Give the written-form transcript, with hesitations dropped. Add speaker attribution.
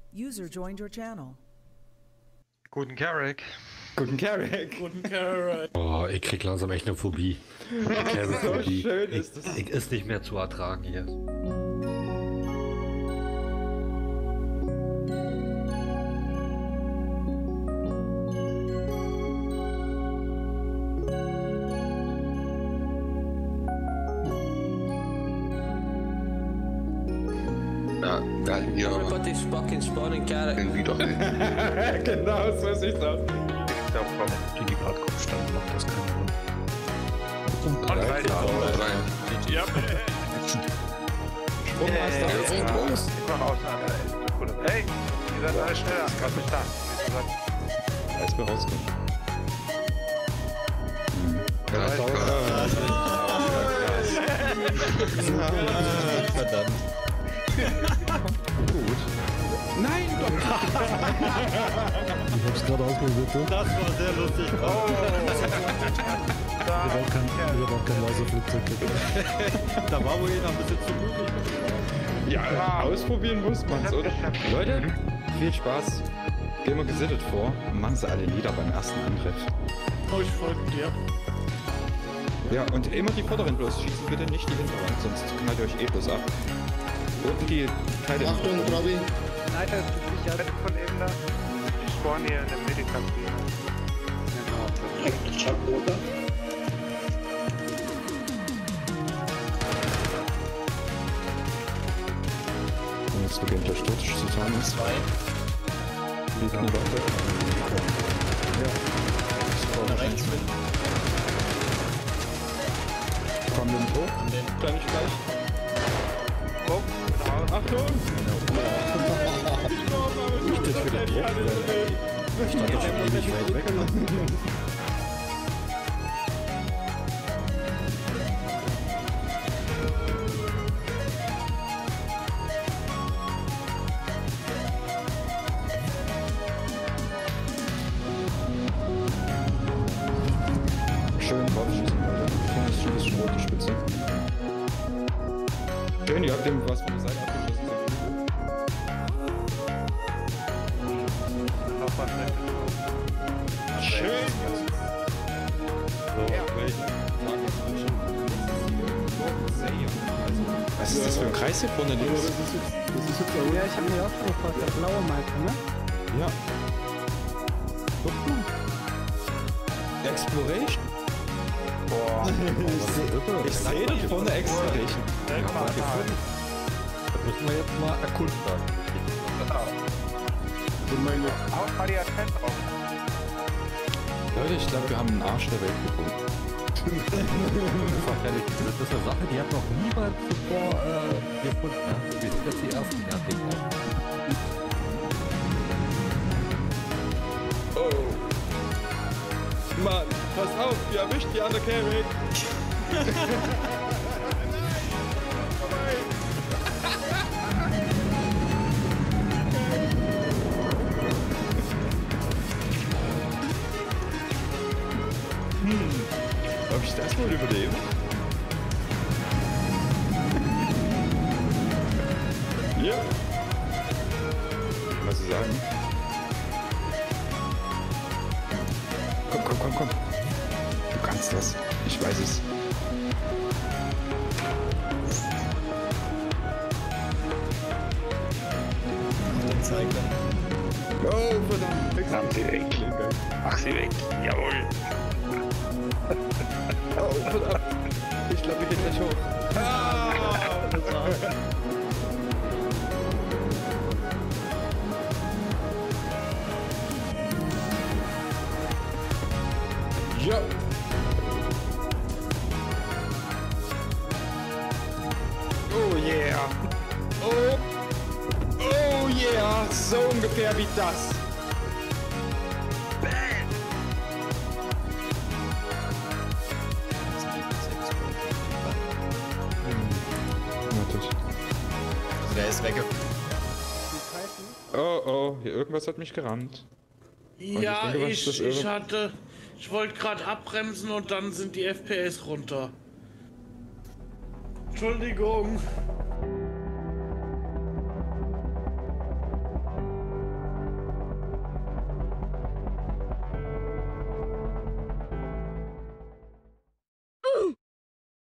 Speaker 1: User joined your channel.
Speaker 2: Guten Carrick.
Speaker 3: Guten Carrick.
Speaker 4: Guten Carrick.
Speaker 5: Oh, ich krieg langsam echt eine Phobie.
Speaker 3: So schön ist das.
Speaker 5: Ich ist nicht mehr zu ertragen hier.
Speaker 2: Ja, dann hier.
Speaker 6: Everybody's fucking spawning Carrick.
Speaker 2: Irgendwie doch nicht.
Speaker 3: Genau, so sieht's aus.
Speaker 5: Die gerade Kopfstand macht das keinen Sinn.
Speaker 2: Und rein. Ja.
Speaker 3: Sprungmeister.
Speaker 2: Ich mach Ausnahme. Hey, ihr seid alle schneller. Was ist da?
Speaker 3: Als wir rauskommen. Verdammt. Gut. Nein, doch.
Speaker 5: Ich hab's gerade ausprobiert.
Speaker 4: Das war sehr lustig.
Speaker 2: Oh.
Speaker 5: Ich hab auch kein Laserflugzeug.
Speaker 4: Da war wohl jeder ein bisschen zu mutig.
Speaker 3: Ja, ausprobieren muss man's, oder? Leute, viel Spaß. Gehen wir gesittet vor und machen sie alle nieder beim ersten Angriff.
Speaker 4: Oh, ich folge dir.
Speaker 3: Ja, und immer die vorderen bloß. Schießen bitte nicht die hinteren, sonst knallt ihr euch eh bloß ab. Und die Teile...
Speaker 7: Achtung, Robby.
Speaker 2: Leiter ist gesichert. Von eben da. Ich spawn hier in der Medikabine.
Speaker 7: Direkt Chuck runter.
Speaker 3: Und jetzt beginnt der Sturz zu sein. Liegt eine Waffe. Ja.
Speaker 4: Rechts mit.
Speaker 3: Kommen wir hoch? Kann ich gleich.
Speaker 2: Guck, raus.
Speaker 3: Achtung!
Speaker 5: Ich das wieder Druck, weil ich stand doch schon ewig weit weg.
Speaker 3: Schön draufschießen, Leute. Schönes, schönes Schrot, die Spitze. Schön, ihr habt dem was von der Seite abgeschossen.
Speaker 2: Noch was mit.
Speaker 3: Schön!
Speaker 5: So,
Speaker 3: Was ist das für ein Kreis hier vorne links?
Speaker 8: Ja, ich hab mir auch schon gefragt, der blaue Marke, ne?
Speaker 3: Ja.
Speaker 8: Guck mal.
Speaker 3: Exploration?
Speaker 2: Boah.
Speaker 3: Ich sehe da vorne Exploration.
Speaker 5: das müssen wir jetzt mal erkunden.
Speaker 2: Haut mal die Akzent drauf.
Speaker 3: Leute, ich glaube, wir haben einen Arsch der Welt gefunden.
Speaker 5: Das ist eine Sache, die hat noch niemand zuvor gefunden. Ne? Wir sind jetzt die Ersten, die den brauchen.
Speaker 3: Oh. Mann, pass auf, ihr erwischt die andere Carrick. Ob ich das wohl überlebe? Ja. Was Sie sagen? Komm, komm, komm, komm. Du kannst das. Ich weiß es.
Speaker 4: Den Zeiger.
Speaker 3: Oh, verdammt.
Speaker 2: Mach sie weg. Mach sie weg. Jawohl.
Speaker 3: Oh, verdammt. Ich glaube, ich gehe gleich hoch. Ja. Oh yeah. Oh. Oh yeah. So ungefähr wie das.
Speaker 4: Der ist wegge...
Speaker 3: Oh oh, hier irgendwas hat mich gerammt.
Speaker 4: Ja,
Speaker 3: denke, was ist das
Speaker 4: ich
Speaker 3: irre?
Speaker 4: hatte... Ich wollte gerade abbremsen und dann sind die FPS runter. Entschuldigung.